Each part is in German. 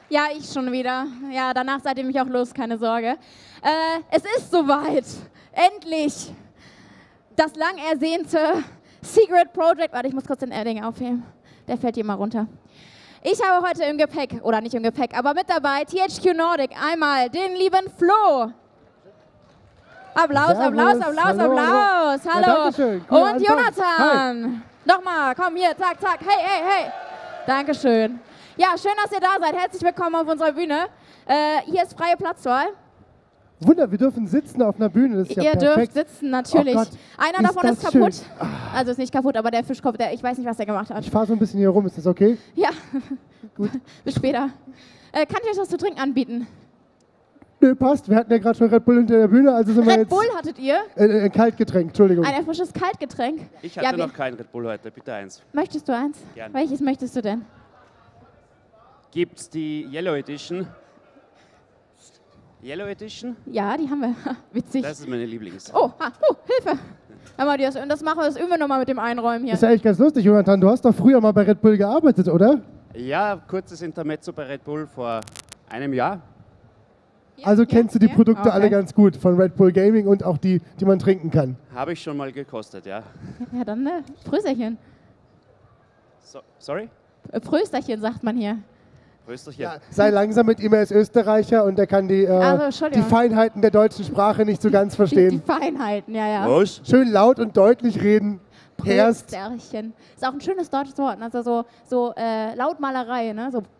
Ja, ich schon wieder. Ja, danach seid ihr mich auch los, keine Sorge. Es ist soweit. Endlich. Das lang ersehnte Secret Project. Warte, ich muss kurz den Edding aufheben. Der fällt hier mal runter. Ich habe heute im Gepäck, oder nicht im Gepäck, aber mit dabei THQ Nordic. Einmal den lieben Flo. Applaus, Applaus, Applaus, Applaus. Hallo. Ja, dankeschön. Und Jonathan. Nochmal, komm hier, zack, zack. Hey, hey, hey. Dankeschön. Ja, schön, dass ihr da seid. Herzlich willkommen auf unserer Bühne. Hier ist freie Platzwahl. Wunder, wir dürfen sitzen auf einer Bühne. Das ist ja Ihr perfekt. dürft sitzen, natürlich. Oh Gott, einer davon ist das kaputt. schön. Also ist nicht kaputt, aber der Fischkopf, ich weiß nicht, was der gemacht hat. Ich fahre so ein bisschen hier rum, ist das okay? Ja, Gut. bis später. Kann ich euch was zu trinken anbieten? Nö, passt. Wir hatten ja gerade schon Red Bull hinter der Bühne, also sind wir Red jetzt... Bull hattet ihr? Ein Kaltgetränk, Entschuldigung. Ein erfrischtes Kaltgetränk? Ich hatte noch kein Red Bull heute, bitte eins. Möchtest du eins? Gerne. Welches möchtest du denn? Gibt's die Yellow Edition? Yellow Edition? Ja, die haben wir. Witzig. Das ist meine Lieblings. Oh, Hilfe! Hör mal, das machen wir, das üben wir nochmal mit dem Einräumen hier. Ist ja echt ganz lustig, Jonathan. Du hast doch früher mal bei Red Bull gearbeitet, oder? Ja, kurzes Intermezzo bei Red Bull vor einem Jahr. Also kennst du die Produkte Okay. alle ganz gut von Red Bull Gaming und auch die, die man trinken kann. Habe ich schon mal gekostet, ja. Ja, dann Prösterchen. Sorry? Prösterchen sagt man hier. Prösterchen. Ja, sei langsam mit ihm, er ist Österreicher und er kann die Entschuldigung. Feinheiten der deutschen Sprache nicht so ganz Die verstehen. Feinheiten, ja. Was? Schön laut und deutlich reden. Erst. Prösterchen. Ist auch ein schönes deutsches Wort, ne? Also so Lautmalerei, ne? So.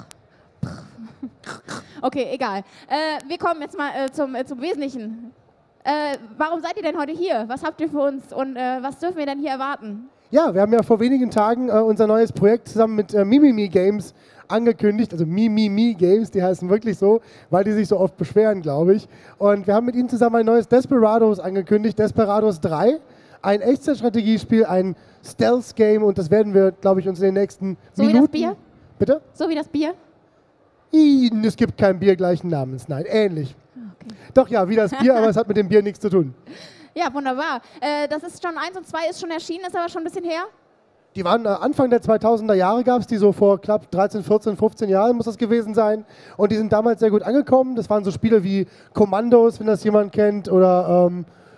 Okay, egal. Wir kommen jetzt mal zum Wesentlichen. Warum seid ihr denn heute hier? Was habt ihr für uns und was dürfen wir denn hier erwarten? Ja, wir haben ja vor wenigen Tagen unser neues Projekt zusammen mit Mimimi Games angekündigt. Also Mimimi Games, die heißen wirklich so, weil die sich so oft beschweren, glaube ich. Und wir haben mit ihnen zusammen ein neues Desperados angekündigt, Desperados 3. Ein Echtzeitstrategiespiel, ein Stealth-Game und das werden wir, glaube ich, uns in den nächsten So wie Minuten... das Bier? Bitte? So wie das Bier? Es gibt kein Bier gleichen Namens, nein, ähnlich. Okay. Doch ja, wie das Bier, aber es hat mit dem Bier nichts zu tun. Ja, wunderbar. Das ist schon 1 und 2 ist schon erschienen, ist aber schon ein bisschen her. Die waren Anfang der 2000er Jahre, gab es die so vor knapp 13, 14, 15 Jahren muss das gewesen sein. Und die sind damals sehr gut angekommen. Das waren so Spiele wie Commandos, wenn das jemand kennt, oder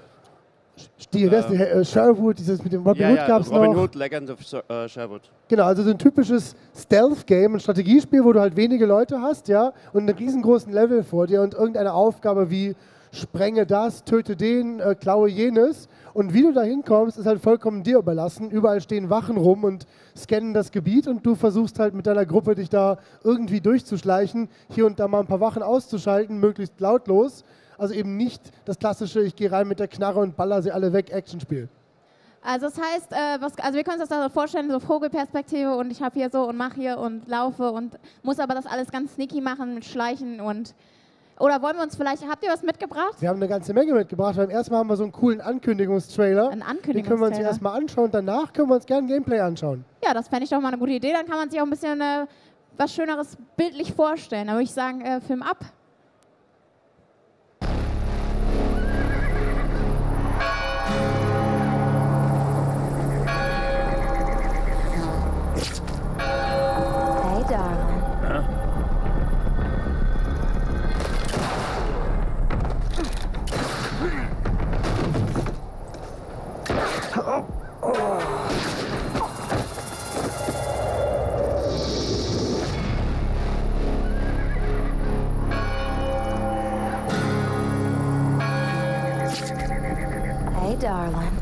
Sherwood, dieses mit dem Robin Hood gab es noch. Robin Hood, Legend of Sherwood. Genau, also so ein typisches Stealth-Game, ein Strategiespiel, wo du halt wenige Leute hast, ja, und einen riesengroßen Level vor dir und irgendeine Aufgabe wie sprenge das, töte den, klaue jenes. Und wie du da hinkommst, ist halt vollkommen dir überlassen. Überall stehen Wachen rum und scannen das Gebiet und du versuchst halt mit deiner Gruppe dich da irgendwie durchzuschleichen, hier und da mal ein paar Wachen auszuschalten, möglichst lautlos. Also eben nicht das klassische, ich gehe rein mit der Knarre und baller sie alle weg, Actionspiel. Also das heißt, also wir können uns das da so vorstellen, so Vogelperspektive und ich habe hier so und mache hier und laufe und muss aber das alles ganz sneaky machen mit Schleichen und... Oder wollen wir uns vielleicht, habt ihr was mitgebracht? Wir haben eine ganze Menge mitgebracht, weil erstmal haben wir so einen coolen Ankündigungstrailer. Ein Ankündigungstrailer. Den können wir uns hier erstmal anschauen, danach können wir uns gerne Gameplay anschauen. Ja, das fände ich doch mal eine gute Idee, dann kann man sich auch ein bisschen was Schöneres bildlich vorstellen. Da würde ich sagen, Film ab. Hey, darling. Hey, darling.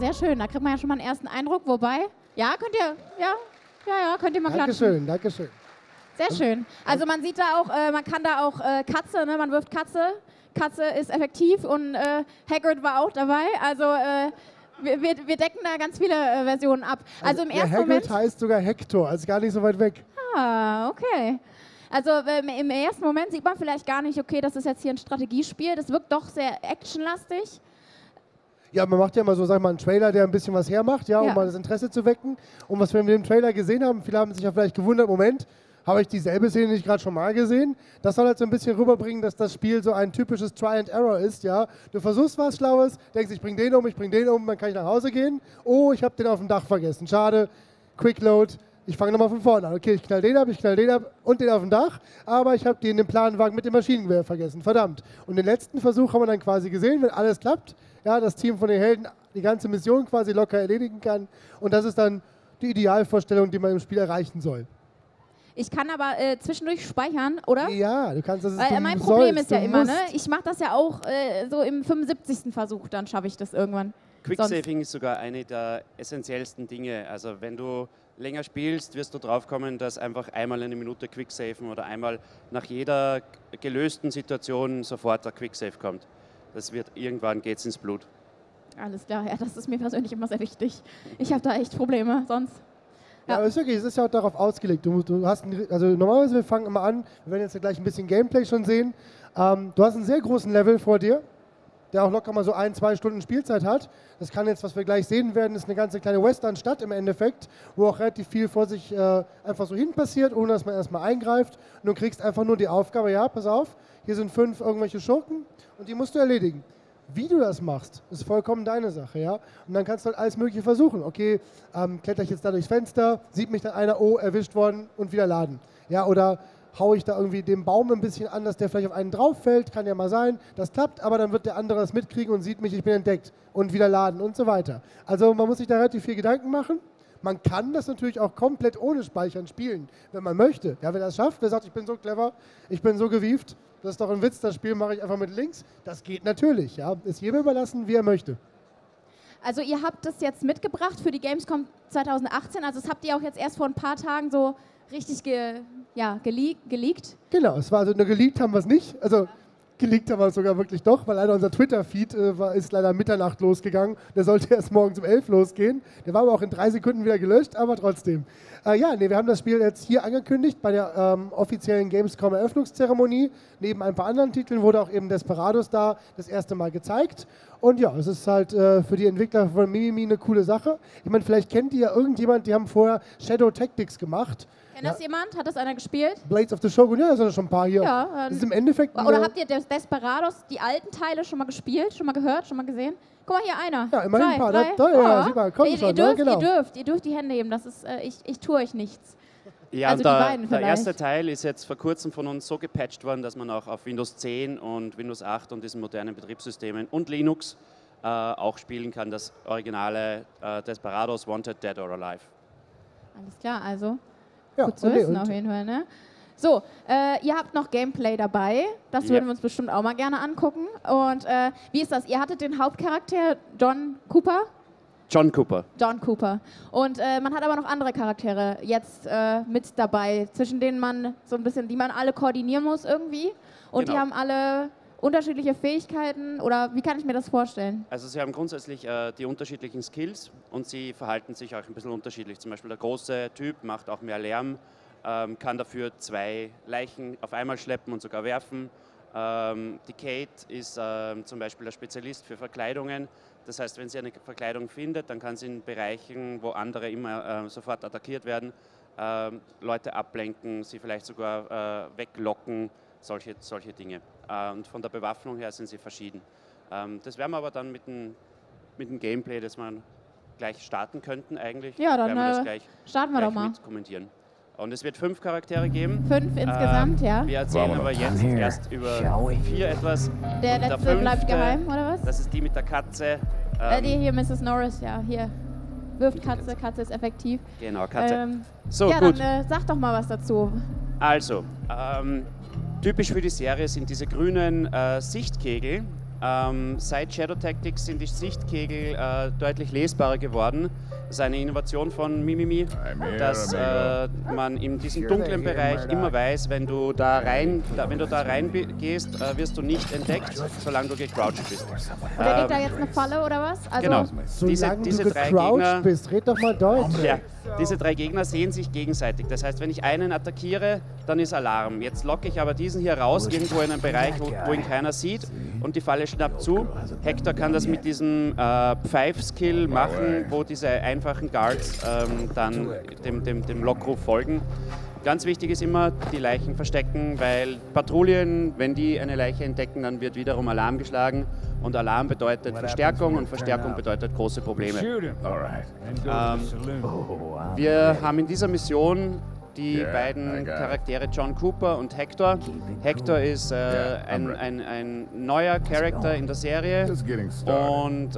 sehr schön. Da kriegt man ja schon mal einen ersten Eindruck. Wobei, ja, könnt ihr mal klatschen. Dankeschön. Sehr schön. Also man sieht da auch, man kann da auch Katze, ne? Man wirft Katze. Katze ist effektiv und Hagrid war auch dabei. Also wir decken da ganz viele Versionen ab. Also im ersten Hagrid Moment heißt sogar Hector, also gar nicht so weit weg. Ah, okay. Also im ersten Moment sieht man vielleicht gar nicht, okay, das ist jetzt hier ein Strategiespiel. Das wirkt doch sehr actionlastig. Ja, man macht ja immer so, sag mal, einen Trailer, der ein bisschen was hermacht, ja, um mal das Interesse zu wecken. Und was wir mit dem Trailer gesehen haben, viele haben sich ja vielleicht gewundert, Moment, habe ich dieselbe Szene nicht gerade schon mal gesehen? Das soll halt so ein bisschen rüberbringen, dass das Spiel so ein typisches Try and Error ist, ja. Du versuchst was Schlaues, denkst, ich bring den um, dann kann ich nach Hause gehen. Oh, ich habe den auf dem Dach vergessen, schade, Quick Load. Ich fange nochmal von vorne an. Okay, ich knall den ab und den auf dem Dach, aber ich habe den im Planwagen mit dem Maschinengewehr vergessen. Verdammt. Und den letzten Versuch haben wir dann quasi gesehen, wenn alles klappt, ja, das Team von den Helden die ganze Mission quasi locker erledigen kann. Und das ist dann die Idealvorstellung, die man im Spiel erreichen soll. Ich kann aber zwischendurch speichern, oder? Ja, du kannst das. Weil mein Problem ist ja immer, ne? Ich mache das ja auch so im 75. Versuch, dann schaffe ich das irgendwann. Quicksaving ist sogar eine der essentiellsten Dinge. Also wenn du länger spielst, wirst du drauf kommen, dass einfach einmal eine Minute Quicksaven oder einmal nach jeder gelösten Situation sofort der Quicksave kommt. Das wird, irgendwann geht's ins Blut. Alles klar, ja, das ist mir persönlich immer sehr wichtig. Ich habe da echt Probleme, sonst. Ja, aber es ist ja auch darauf ausgelegt. Du hast also normalerweise, wir fangen immer an, wir werden jetzt gleich ein bisschen Gameplay schon sehen. Du hast einen sehr großen Level vor dir, der auch locker mal so 1-2 Stunden Spielzeit hat. Das kann jetzt, was wir gleich sehen werden, ist eine ganze kleine Western-Stadt im Endeffekt, wo auch relativ viel vor sich einfach so hin passiert, ohne dass man erstmal eingreift. Und du kriegst einfach nur die Aufgabe, ja, pass auf, hier sind 5 irgendwelche Schurken und die musst du erledigen. Wie du das machst, ist vollkommen deine Sache, ja. Und dann kannst du halt alles Mögliche versuchen. Okay, kletter ich jetzt da durchs Fenster, sieht mich dann einer, oh, erwischt worden und wieder laden. Ja, oder haue ich da irgendwie den Baum ein bisschen an, dass der vielleicht auf einen drauf fällt, kann ja mal sein, das klappt, aber dann wird der andere das mitkriegen und sieht mich, ich bin entdeckt und wieder laden und so weiter. Also man muss sich da relativ viel Gedanken machen. Man kann das natürlich auch komplett ohne Speichern spielen, wenn man möchte. Ja, wer das schafft, wer sagt, ich bin so clever, ich bin so gewieft, das ist doch ein Witz, das Spiel mache ich einfach mit links. Das geht natürlich, ja. Ist jedem überlassen, wie er möchte. Also ihr habt das jetzt mitgebracht für die Gamescom 2018, also das habt ihr auch jetzt erst vor ein paar Tagen so richtig geleakt. Genau, es war also nur geleakt haben wir es nicht. Also geleakt haben wir es sogar wirklich doch, weil leider unser Twitter-Feed ist leider Mitternacht losgegangen. Der sollte erst morgens um 11 losgehen. Der war aber auch in 3 Sekunden wieder gelöscht, aber trotzdem. Wir haben das Spiel jetzt hier angekündigt bei der offiziellen Gamescom-Eröffnungszeremonie. Neben ein paar anderen Titeln wurde auch eben Desperados da das erste Mal gezeigt. Und ja, es ist halt für die Entwickler von Mimimi eine coole Sache. Ich meine, vielleicht kennt ihr ja irgendjemand, die haben vorher Shadow Tactics gemacht. Kennt das jemand? Hat das einer gespielt? Blades of the Shogun, ja, da sind schon ein paar hier. Ja, das ist im Endeffekt oder habt ihr Desperados, die alten Teile, schon mal gespielt, schon mal gehört, schon mal gesehen? Guck mal, hier einer. Ja, immerhin ein paar. Ja, sieht man, kommt schon, genau. Ihr dürft die Hände heben, das ist, ich tue euch nichts. Ja, also der erste Teil ist jetzt vor kurzem von uns so gepatcht worden, dass man auch auf Windows 10 und Windows 8 und diesen modernen Betriebssystemen und Linux auch spielen kann, das originale Desperados Wanted, Dead or Alive. Alles klar, also ja, gut zu wissen auf jeden Fall, ne? So, ihr habt noch Gameplay dabei, das würden wir uns bestimmt auch mal gerne angucken. Und wie ist das? Ihr hattet den Hauptcharakter John Cooper? John Cooper. Und man hat aber noch andere Charaktere jetzt mit dabei, zwischen denen man so ein bisschen, die man alle koordinieren muss irgendwie. Und die haben alle unterschiedliche Fähigkeiten, oder wie kann ich mir das vorstellen? Also sie haben grundsätzlich die unterschiedlichen Skills und sie verhalten sich auch ein bisschen unterschiedlich. Zum Beispiel der große Typ macht auch mehr Lärm, kann dafür 2 Leichen auf einmal schleppen und sogar werfen. Die Kate ist zum Beispiel der Spezialist für Verkleidungen. Das heißt, wenn sie eine Verkleidung findet, dann kann sie in Bereichen, wo andere immer sofort attackiert werden, Leute ablenken, sie vielleicht sogar weglocken, solche Dinge. Und von der Bewaffnung her sind sie verschieden. Das werden wir aber dann mit dem Gameplay, das wir gleich starten könnten eigentlich. Ja, dann starten wir doch mal. Kommentieren. Und es wird 5 Charaktere geben. 5 insgesamt, ja. Wir erzählen aber jetzt erst über 4 etwas. Der letzte bleibt geheim, oder was? Das ist die mit der Katze. Die hier, Mrs. Norris, ja, hier. Wirft Katze, Katze ist effektiv. Genau, Katze. So, ja, gut. Dann sag doch mal was dazu. Also, typisch für die Serie sind diese grünen Sichtkegel. Seit Shadow Tactics sind die Sichtkegel deutlich lesbarer geworden. Das ist eine Innovation von Mimimi, dass man in diesem dunklen Bereich immer weiß, wenn du da reingehst, wirst du nicht entdeckt, solange du gecrouched bist. Oder liegt da jetzt eine Falle oder was? Also Genau. Solange Diese du drei gecrouched Gegner, bist, red doch mal Deutsch. ja, diese drei Gegner sehen sich gegenseitig. Das heißt, wenn ich einen attackiere, dann ist Alarm. Jetzt locke ich aber diesen hier raus, irgendwo in einen Bereich, wo ihn keiner sieht, und die Falle schnappt zu. Hector kann das mit diesem Pfeif-Skill machen, wo diese einfachen Guards dann dem Lockruf folgen. Ganz wichtig ist immer, die Leichen verstecken, weil Patrouillen, wenn die eine Leiche entdecken, dann wird wiederum Alarm geschlagen. Und Alarm bedeutet Verstärkung und Verstärkung bedeutet große Probleme. Wir haben in dieser Mission die beiden Charaktere John Cooper und Hector. Hector ist ein neuer Charakter in der Serie und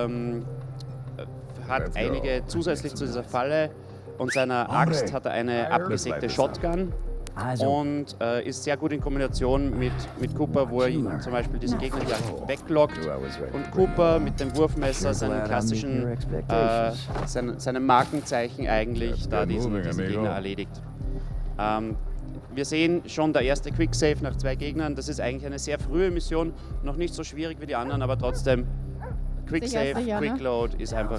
hat einige zusätzlich zu dieser Falle und seiner Axt hat er eine abgesägte Shotgun. Und ist sehr gut in Kombination mit Cooper, wo er ihn zum Beispiel diesen Gegner hier weglockt und Cooper mit dem Wurfmesser seinen klassischen, seinem Markenzeichen eigentlich da diesen Gegner erledigt. Wir sehen schon der erste Quicksave nach 2 Gegnern. Das ist eigentlich eine sehr frühe Mission, noch nicht so schwierig wie die anderen, aber trotzdem Quicksave, Quickload ist einfach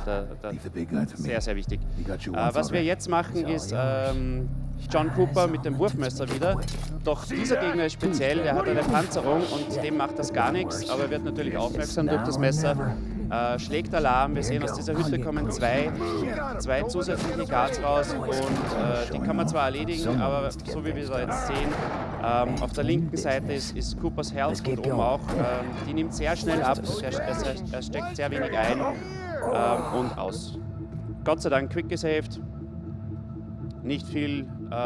sehr, sehr wichtig. Was wir jetzt machen ist John Cooper mit dem Wurfmesser wieder. Doch dieser Gegner ist speziell, der hat eine Panzerung und dem macht das gar nichts, aber er wird natürlich aufmerksam durch das Messer. Schlägt Alarm, wir sehen aus dieser Hütte kommen zwei zusätzliche Guards raus und die kann man zwar erledigen, aber so wie wir da jetzt sehen, auf der linken Seite ist Coopers Health und oben auch, die nimmt sehr schnell ab, er steckt sehr wenig ein und aus. Gott sei Dank quick gesaved, nicht viel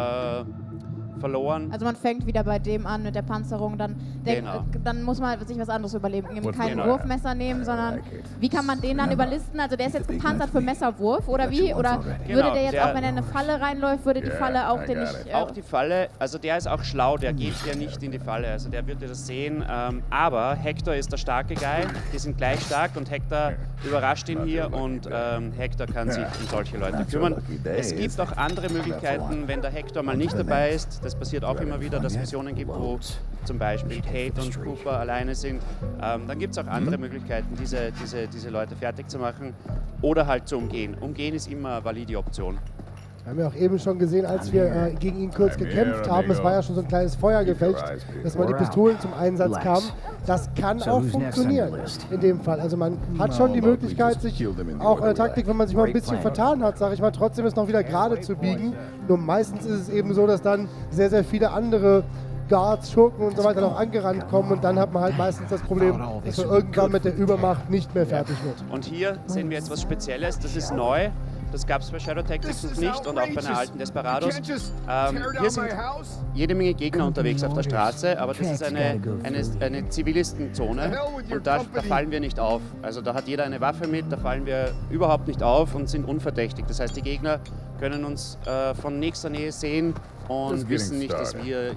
verloren. Also man fängt wieder bei dem an mit der Panzerung, dann muss man sich was anderes überlegen. Kein Wurfmesser nehmen, sondern wie kann man den dann überlisten? Also der ist jetzt gepanzert für Messerwurf oder wie? Oder würde der jetzt auch, wenn er in eine Falle reinläuft, würde die Falle auch den nicht... Auch die Falle, also der ist auch schlau, der geht ja nicht in die Falle, also der würde das sehen. Aber Hector ist der starke Guy, die sind gleich stark und Hector überrascht ihn hier und Hector kann sich um solche Leute kümmern. Es gibt auch andere Möglichkeiten, wenn der Hector mal nicht dabei ist. Das passiert auch immer wieder, dass es Missionen gibt, wo zum Beispiel Kate und Cooper alleine sind. Dann gibt es auch andere Möglichkeiten, diese Leute fertig zu machen oder halt zu umgehen. Umgehen ist immer eine valide Option. Wir haben ja auch eben schon gesehen, als wir gegen ihn kurz gekämpft haben, es war ja schon so ein kleines Feuergefecht, dass mal die Pistolen zum Einsatz kamen. Das kann auch funktionieren in dem Fall. Also man hat schon die Möglichkeit, sich auch eine Taktik, wenn man sich mal ein bisschen vertan hat, sage ich mal, trotzdem es noch wieder gerade zu biegen. Nur meistens ist es eben so, dass dann sehr, sehr viele andere Guards, Schurken und so weiter noch angerannt kommen und dann hat man halt meistens das Problem, dass man irgendwann mit der Übermacht nicht mehr fertig wird. Und hier sehen wir jetzt was Spezielles, das ist neu. Das gab es bei Shadow Tactics noch nicht und auch bei den alten Desperados. Hier sind jede Menge Gegner unterwegs auf der Straße, aber das ist eine Zivilistenzone und da fallen wir nicht auf. Also da hat jeder eine Waffe mit, da fallen wir überhaupt nicht auf und sind unverdächtig. Das heißt, die Gegner können uns von nächster Nähe sehen und wissen nicht, dass wir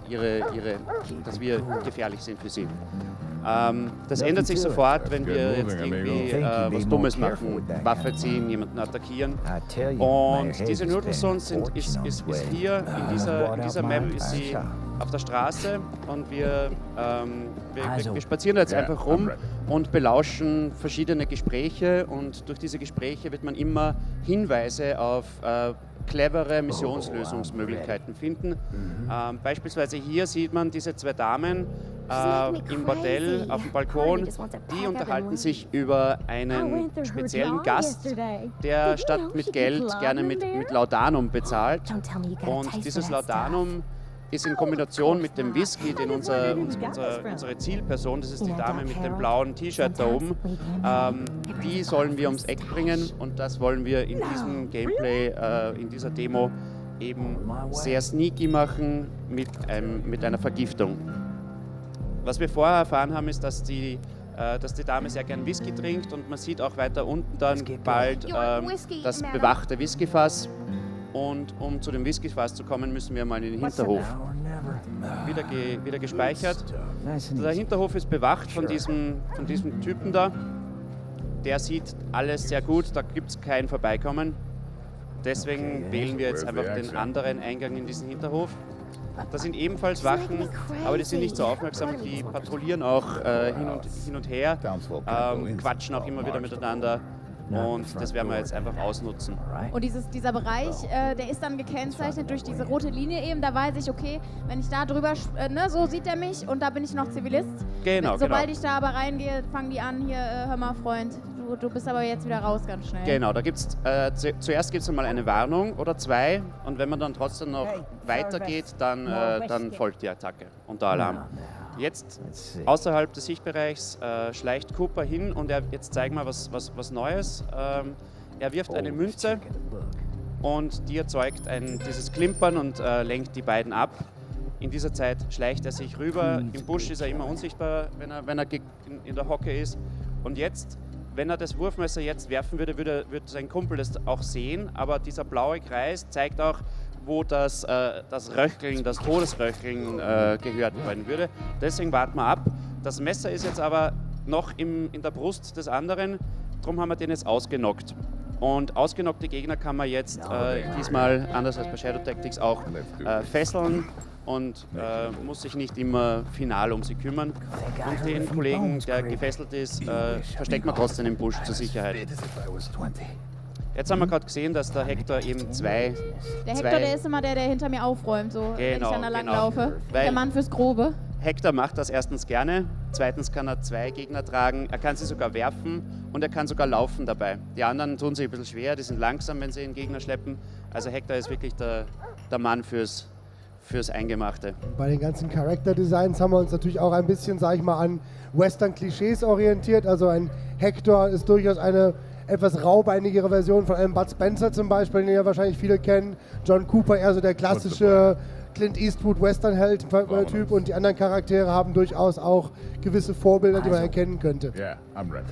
gefährlich sind für sie. Das ändert sich sofort, wenn wir jetzt irgendwie was Dummes machen, Waffe ziehen, jemanden attackieren. Und diese Neutral Zone ist hier, in dieser Map ist sie auf der Straße und wir spazieren jetzt einfach rum und belauschen verschiedene Gespräche und durch diese Gespräche wird man immer Hinweise auf clevere Missionslösungsmöglichkeiten finden. Beispielsweise hier sieht man diese 2 Damen im Bordell auf dem Balkon, die unterhalten sich über einen speziellen Gast, der statt mit Geld gerne mit Laudanum bezahlt. Und dieses Laudanum ist in Kombination mit dem Whisky, den unsere Zielperson, das ist die Dame mit dem blauen T-Shirt da oben, die sollen wir ums Eck bringen und das wollen wir in diesem Gameplay, in dieser Demo eben sehr sneaky machen mit einer Vergiftung. Was wir vorher erfahren haben, ist, dass die Dame sehr gern Whisky trinkt und man sieht auch weiter unten dann bald das bewachte Whiskyfass. Und um zu dem Whiskyfass zu kommen, müssen wir mal in den Hinterhof. Wieder gespeichert. Der Hinterhof ist bewacht von diesem Typen da. Der sieht alles sehr gut, da gibt es kein Vorbeikommen. Deswegen wählen wir jetzt einfach den anderen Eingang in diesen Hinterhof. Da sind ebenfalls Wachen, aber die sind nicht so aufmerksam, die patrouillieren auch hin und her, quatschen auch immer wieder miteinander. Und das werden wir jetzt einfach ausnutzen. Und dieser Bereich, der ist dann gekennzeichnet durch diese rote Linie eben. Da weiß ich, okay, wenn ich da drüber, so sieht er mich und da bin ich noch Zivilist. Genau, Sobald ich da aber reingehe, fangen die an, hier, hör mal Freund, du bist aber jetzt wieder raus ganz schnell. Genau, da gibt's, zuerst gibt es einmal eine Warnung oder zwei und wenn man dann trotzdem noch weitergeht, dann folgt die Attacke und der Alarm. Jetzt außerhalb des Sichtbereichs schleicht Cooper hin und jetzt zeigen wir was Neues. Er wirft eine Münze und die erzeugt dieses Klimpern und lenkt die beiden ab. In dieser Zeit schleicht er sich rüber. Im Busch ist er immer unsichtbar, wenn er in der Hocke ist. Und jetzt, wenn er das Wurfmesser jetzt werfen würde sein Kumpel das auch sehen. Aber dieser blaue Kreis zeigt auch, wo das Röcheln, das Todesröcheln gehört werden würde. Deswegen warten wir ab. Das Messer ist jetzt aber noch in der Brust des anderen, darum haben wir den jetzt ausgenockt. Und ausgenockte Gegner kann man jetzt diesmal, anders als bei Shadow Tactics, auch fesseln und muss sich nicht immer final um sie kümmern. Und den Kollegen, der gefesselt ist, versteckt man trotzdem im Busch zur Sicherheit. Jetzt haben wir gerade gesehen, dass der Hector eben zwei... Der Hector, der ist immer der hinter mir aufräumt, so, wenn ich dann da lang laufe. Der Mann fürs Grobe. Hector macht das erstens gerne, zweitens kann er zwei Gegner tragen, er kann sie sogar werfen und er kann sogar laufen dabei. Die anderen tun sich ein bisschen schwer, die sind langsam, wenn sie den Gegner schleppen. Also Hector ist wirklich der Mann fürs Eingemachte. Bei den ganzen Charakterdesigns haben wir uns natürlich auch ein bisschen, sag ich mal, an Western-Klischees orientiert. Also ein Hector ist durchaus eine etwas raubeinigere Version von einem Bud Spencer zum Beispiel, den ja wahrscheinlich viele kennen. John Cooper eher so der klassische Clint Eastwood Western-Held-Typ und die anderen Charaktere haben durchaus auch gewisse Vorbilder, die man erkennen könnte. Yeah, I'm ready.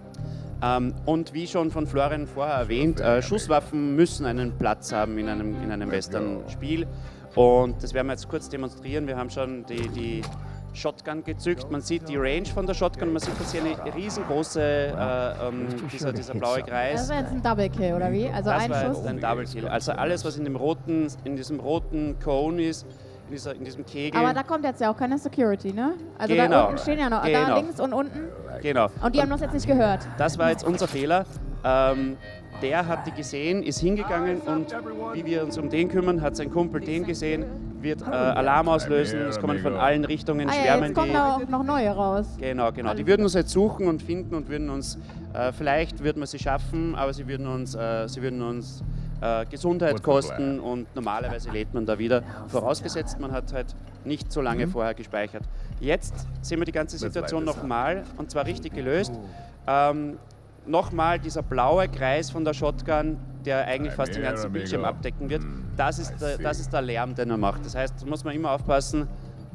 Und wie schon von Florian vorher erwähnt, Schusswaffen müssen einen Platz haben in einem Western-Spiel. Und das werden wir jetzt kurz demonstrieren. Wir haben schon die Shotgun gezückt. Man sieht die Range von der Shotgun. Man sieht, dass hier eine riesengroße, dieser blaue Kreis. Das war jetzt ein Double Kill, oder wie? Also das ein war Schuss? jetzt ein Double Kill. Also alles, was in diesem roten Cone ist, in diesem Kegel. Aber da kommt jetzt ja auch keine Security, ne? Also genau. Da unten stehen ja noch, da Genau. links und unten. Genau. Und die haben das jetzt nicht gehört. Das war jetzt unser Fehler. Der hat die gesehen, ist hingegangen und wie wir uns um den kümmern, hat sein Kumpel den gesehen, wird Alarm auslösen, es kommen von allen Richtungen Schwärmen. Jetzt kommen da auch noch neue raus. Genau. Die würden uns jetzt suchen und finden und würden uns, vielleicht würden wir sie schaffen, aber sie würden uns Gesundheit kosten und normalerweise lädt man da wieder. Vorausgesetzt, man hat halt nicht so lange vorher gespeichert. Jetzt sehen wir die ganze Situation nochmal und zwar richtig gelöst. Nochmal dieser blaue Kreis von der Shotgun, der eigentlich fast den ganzen Bildschirm abdecken wird, das ist der Lärm, den er macht. Das heißt, da muss man immer aufpassen,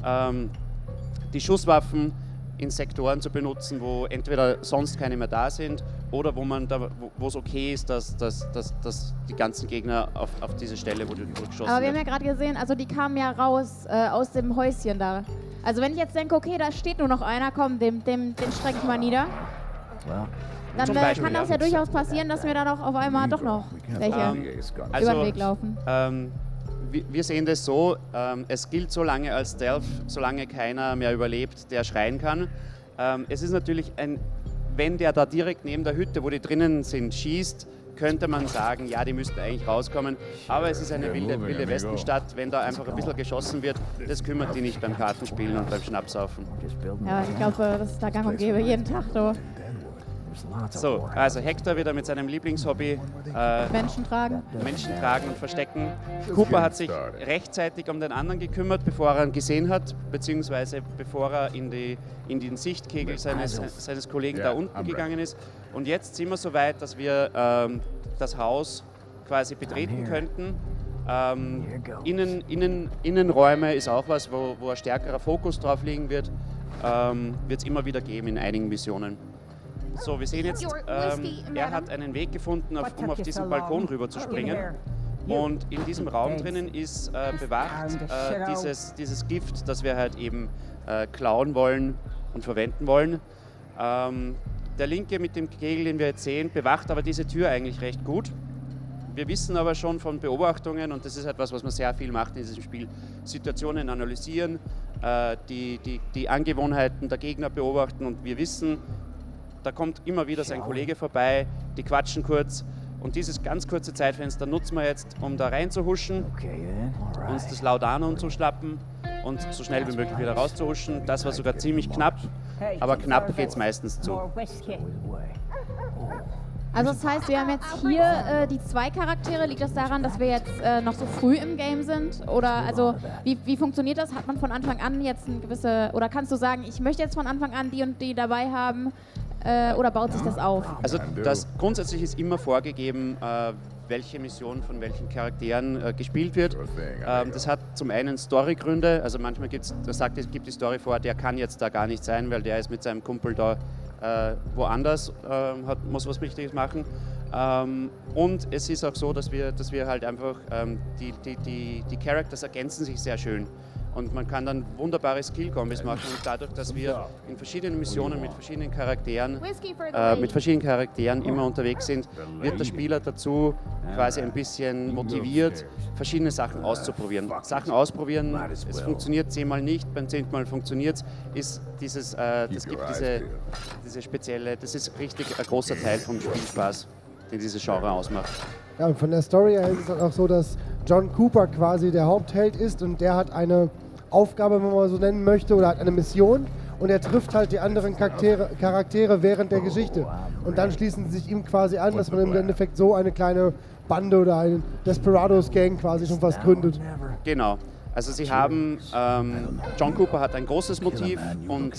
die Schusswaffen in Sektoren zu benutzen, wo entweder sonst keine mehr da sind oder wo es okay ist, dass die ganzen Gegner auf diese Stelle, wo du geschossen Aber wir haben wird. ja gerade gesehen, also die kamen ja raus aus dem Häuschen da. Also wenn ich jetzt denke, okay, da steht nur noch einer, komm, den strecke ich mal nieder. Dann Zum Beispiel, kann das ja durchaus passieren, dass mir dann auch auf einmal doch noch welche über den Weg laufen. Wir sehen das so, es gilt so lange als Stealth, solange keiner mehr überlebt, der schreien kann. Es ist natürlich wenn der da direkt neben der Hütte, wo die drinnen sind, schießt, könnte man sagen, ja, die müssten eigentlich rauskommen. Aber es ist eine wilde Westenstadt, wenn da einfach ein bisschen geschossen wird, das kümmert die nicht beim Kartenspielen und beim Schnapsaufen. Ja, ich glaube, das ist da gang und gäbe, jeden Tag so. So, also Hector wieder mit seinem Lieblingshobby Menschen tragen. Menschen tragen und verstecken. Cooper hat sich rechtzeitig um den anderen gekümmert, bevor er ihn gesehen hat, beziehungsweise bevor er in den Sichtkegel seines Kollegen da unten gegangen ist. Und jetzt sind wir so weit, dass wir das Haus quasi betreten könnten. Innenräume ist auch was, wo ein stärkerer Fokus drauf liegen wird. Wird es immer wieder geben in einigen Missionen. So, wir sehen jetzt, er hat einen Weg gefunden, um auf diesen Balkon rüber zu springen. Und in diesem Raum drinnen ist bewacht dieses Gift, das wir halt eben klauen wollen und verwenden wollen. Der Linke mit dem Kegel, den wir jetzt sehen, bewacht aber diese Tür eigentlich recht gut. Wir wissen aber schon von Beobachtungen, und das ist etwas, was man sehr viel macht in diesem Spiel, Situationen analysieren, die Angewohnheiten der Gegner beobachten, und wir wissen, da kommt immer wieder sein Kollege vorbei, die quatschen kurz, und dieses ganz kurze Zeitfenster nutzen wir jetzt, um da reinzuhuschen, uns das Laudanum zu schnappen und so schnell wie möglich wieder rauszuhuschen. Das war sogar ziemlich knapp, aber knapp geht es meistens zu. Also das heißt, wir haben jetzt hier die 2 Charaktere. Liegt das daran, dass wir jetzt noch so früh im Game sind? Oder also wie funktioniert das? Hat man von Anfang an jetzt eine gewisse, oder kannst du sagen, ich möchte jetzt von Anfang an die und die dabei haben? Oder baut sich das auf? Also das grundsätzlich ist immer vorgegeben, welche Mission von welchen Charakteren gespielt wird. Das hat zum einen Storygründe, also manchmal gibt die Story vor, der kann jetzt da gar nicht sein, weil der ist mit seinem Kumpel da woanders, muss was Wichtiges machen. Und es ist auch so, dass wir halt einfach, die Characters ergänzen sich sehr schön. Und man kann dann wunderbare Skill-Kombis machen, und dadurch, dass wir in verschiedenen Missionen mit verschiedenen Charakteren immer unterwegs sind, wird der Spieler dazu quasi ein bisschen motiviert, verschiedene Sachen auszuprobieren. Sachen ausprobieren, es funktioniert 10-mal nicht, beim 10. Mal funktioniert es, das gibt diese spezielle, das ist richtig ein großer Teil vom Spielspaß, den dieses Genre ausmacht. Ja, und von der Story her ist es auch so, dass John Cooper quasi der Hauptheld ist, und der hat eine Aufgabe, wenn man mal so nennen möchte, oder hat eine Mission, und er trifft halt die anderen Charaktere während der Geschichte. Und dann schließen sie sich ihm quasi an, dass man im Endeffekt so eine kleine Bande oder eine Desperados-Gang quasi schon fast gründet. Genau. Also sie haben, John Cooper hat ein großes Motiv, und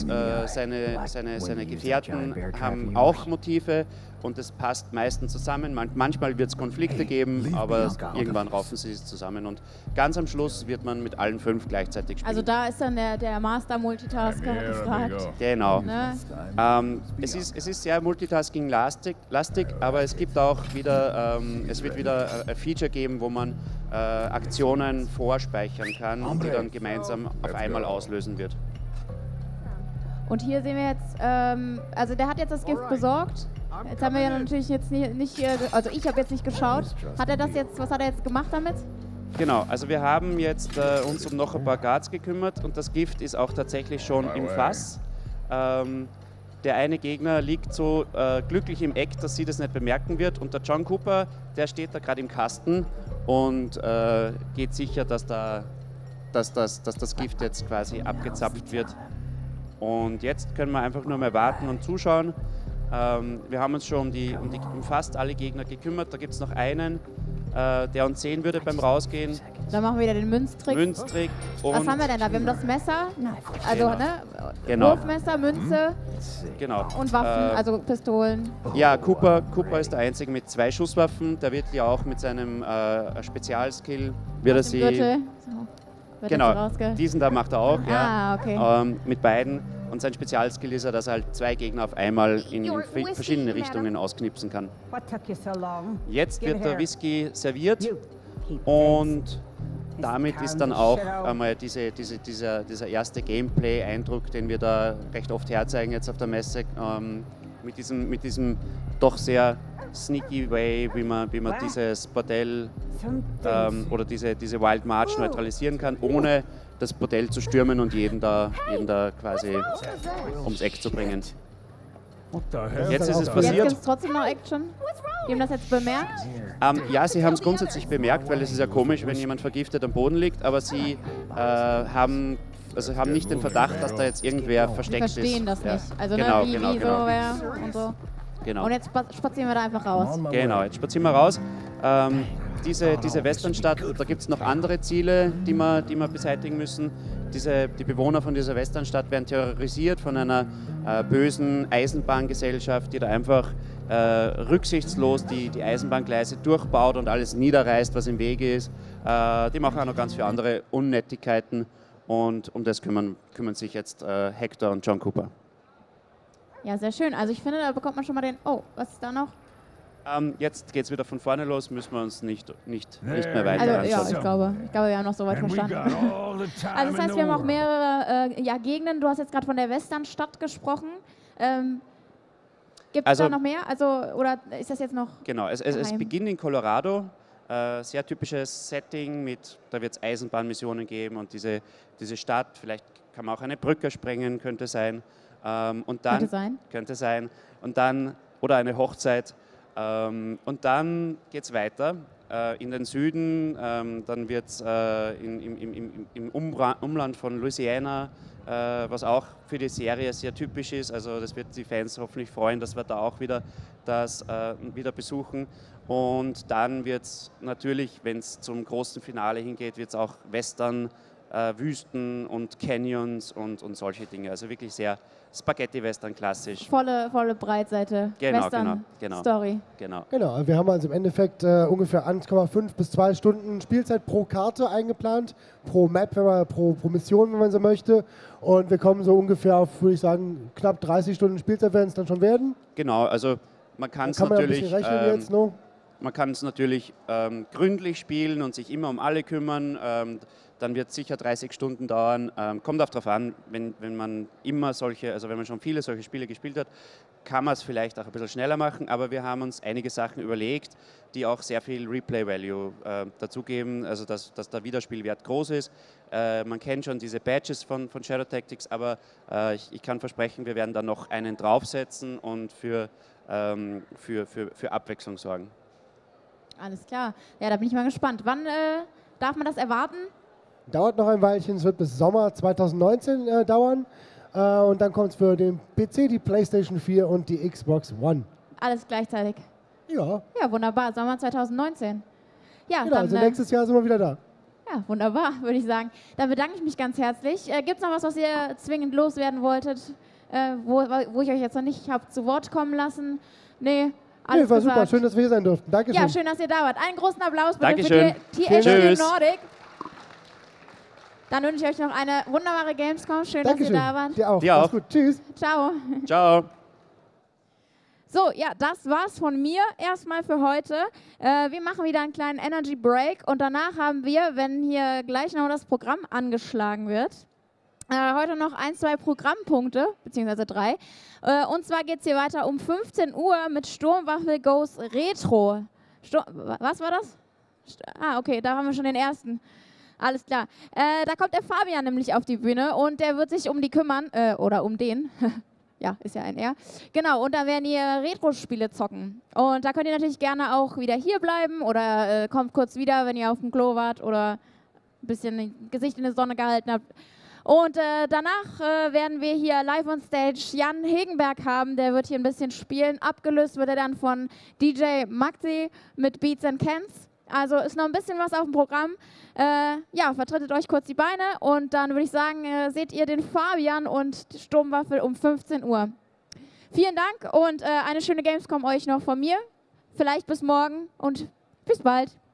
seine Gefährten haben auch Motive, und es passt meistens zusammen. Manchmal wird es Konflikte geben, aber irgendwann raufen sie es zusammen, und ganz am Schluss wird man mit allen 5 gleichzeitig spielen. Also da ist dann der Master-Multitasker gefragt. Genau. Ne? Es ist sehr Multitasking-lastig, aber es gibt auch wieder, es wird wieder ein Feature geben, wo man Aktionen vorspeichern kann, die dann gemeinsam auf einmal auslösen wird. Und hier sehen wir jetzt, also der hat jetzt das Gift besorgt. Jetzt haben wir ja natürlich jetzt nicht also ich habe jetzt nicht geschaut. Was hat er jetzt gemacht damit? Genau, also wir haben jetzt uns um noch ein paar Guards gekümmert, und das Gift ist auch tatsächlich schon im Fass. Der eine Gegner liegt so glücklich im Eck, dass sie das nicht bemerken wird, und der John Cooper, der steht da gerade im Kasten und geht sicher, dass das Gift jetzt quasi abgezapft wird. Und jetzt können wir einfach nur mal warten und zuschauen. Wir haben uns schon um fast alle Gegner gekümmert. Da gibt es noch einen, der uns sehen würde beim Rausgehen. Dann machen wir wieder den Münztrick. Und was haben wir denn da? Wir haben das Messer, also Genau. Ne? Genau. Wurfmesser, Münze Genau. und Waffen, also Pistolen. Ja, Cooper ist der Einzige mit 2 Schusswaffen. Der wird ja auch mit seinem Spezialskill, wird er sie... Gürtel. So, wird Genau, jetzt diesen da macht er auch, ja. Okay. Mit beiden. Und sein Spezialskill ist er, dass er halt 2 Gegner auf einmal in verschiedene Richtungen ausknipsen kann. Jetzt wird der Whisky serviert, und damit ist dann auch einmal dieser erste Gameplay-Eindruck, den wir da recht oft herzeigen jetzt auf der Messe, mit diesem doch sehr sneaky way, wie man dieses Bordell oder diese Wild March neutralisieren kann, ohne das Bordell zu stürmen und jeden da quasi ums Eck zu bringen. Jetzt ist es Jetzt passiert. gibt es trotzdem noch Action. Die haben das jetzt bemerkt. Ja, sie haben es grundsätzlich bemerkt, weil es ist ja komisch, wenn jemand vergiftet am Boden liegt, aber sie haben nicht den Verdacht, dass da jetzt irgendwer versteckt ist. Die verstehen das nicht. Also genau, wie genau. so wer und so. Genau. Und jetzt spazieren wir da einfach raus. Genau, jetzt spazieren wir raus. Diese Westernstadt, da gibt es noch andere Ziele, die wir beseitigen müssen. Die Bewohner von dieser Westernstadt werden terrorisiert von einer bösen Eisenbahngesellschaft, die da einfach rücksichtslos die Eisenbahngleise durchbaut und alles niederreißt, was im Wege ist. Die machen auch noch ganz viele andere Unnettigkeiten, und um das kümmern sich jetzt Hector und John Cooper. Ja, sehr schön. Also ich finde, da bekommt man schon mal den... Oh, was ist da noch? Jetzt geht es wieder von vorne los, müssen wir uns nicht mehr weiter Also ja, anschauen. ich glaube, wir haben noch so weit verstanden. Also das heißt, wir haben auch mehrere Gegenden. Du hast jetzt gerade von der Westernstadt gesprochen. Gibt es da noch mehr? Also, oder ist das jetzt noch? Genau, es beginnt in Colorado. Sehr typisches Setting, da wird es Eisenbahnmissionen geben und diese Stadt, vielleicht kann man auch eine Brücke sprengen, könnte sein. Könnte sein. Und dann, oder eine Hochzeit. Und dann geht es weiter in den Süden, dann wird es im Umland von Louisiana, was auch für die Serie sehr typisch ist, also das wird die Fans hoffentlich freuen, dass wir da auch wieder wieder besuchen. Und dann wird es natürlich, wenn es zum großen Finale hingeht, wird es auch Western, Wüsten und Canyons und solche Dinge, also wirklich sehr Spaghetti-Western klassisch. Volle Breitseite. Genau. Story. Genau, wir haben also im Endeffekt ungefähr 1,5 bis 2 Stunden Spielzeit pro Karte eingeplant, pro Map, pro Mission, wenn man so möchte. Und wir kommen so ungefähr auf, würde ich sagen, knapp 30 Stunden Spielzeit werden es dann schon werden. Genau, also man kann es natürlich gründlich spielen und sich immer um alle kümmern. Dann wird es sicher 30 Stunden dauern. Kommt auch darauf an, wenn man immer wenn man schon viele solche Spiele gespielt hat, kann man es vielleicht auch ein bisschen schneller machen. Aber wir haben uns einige Sachen überlegt, die auch sehr viel Replay-Value dazugeben, also dass der Wiederspielwert groß ist. Man kennt schon diese Badges von Shadow Tactics, aber ich kann versprechen, wir werden da noch einen draufsetzen und für Abwechslung sorgen. Alles klar. Ja, da bin ich mal gespannt. Wann darf man das erwarten? Dauert noch ein Weilchen, es wird bis Sommer 2019 dauern. Und dann kommt es für den PC, die PlayStation 4 und die Xbox One. Alles gleichzeitig? Ja. Ja, wunderbar. Sommer 2019. Ja, genau, dann, also nächstes Jahr sind wir wieder da. Ja, wunderbar, würde ich sagen. Dann bedanke ich mich ganz herzlich. Gibt es noch was ihr zwingend loswerden wolltet, wo ich euch jetzt noch nicht habe zu Wort kommen lassen? Nee. Alles war gesagt. super, schön, dass wir hier sein durften. Dankeschön. Ja, schön, dass ihr da wart. Einen großen Applaus bitte Dankeschön. für die THQ Tschüss. Nordic. Dann wünsche ich euch noch eine wunderbare Gamescom. Schön, Dankeschön. dass ihr da wart. Dir auch. Dir auch. Mach's gut. Tschüss. Ciao. Ciao. So, ja, das war's von mir erstmal für heute. Wir machen wieder einen kleinen Energy Break und danach haben wir, wenn hier gleich noch das Programm angeschlagen wird, heute noch 1, 2 Programmpunkte, beziehungsweise 3. Und zwar geht es hier weiter um 15 Uhr mit Sturmwaffel Goes Retro. Was war das? Okay, da haben wir schon den ersten. Alles klar. Da kommt der Fabian nämlich auf die Bühne und der wird sich um die kümmern, oder um den. Ja, ist ja ein R. Genau, und da werden ihr Retro-Spiele zocken. Und da könnt ihr natürlich gerne auch wieder hier bleiben oder kommt kurz wieder, wenn ihr auf dem Klo wart oder ein bisschen Gesicht in die Sonne gehalten habt. Und danach werden wir hier live on stage Jan Hegenberg haben, der wird hier ein bisschen spielen. Abgelöst wird er dann von DJ Maxi mit Beats and Cans. Also ist noch ein bisschen was auf dem Programm. Ja, vertretet euch kurz die Beine und dann würde ich sagen, seht ihr den Fabian und die Sturmwaffel um 15 Uhr. Vielen Dank und eine schöne Gamescom euch noch von mir. Vielleicht bis morgen und bis bald.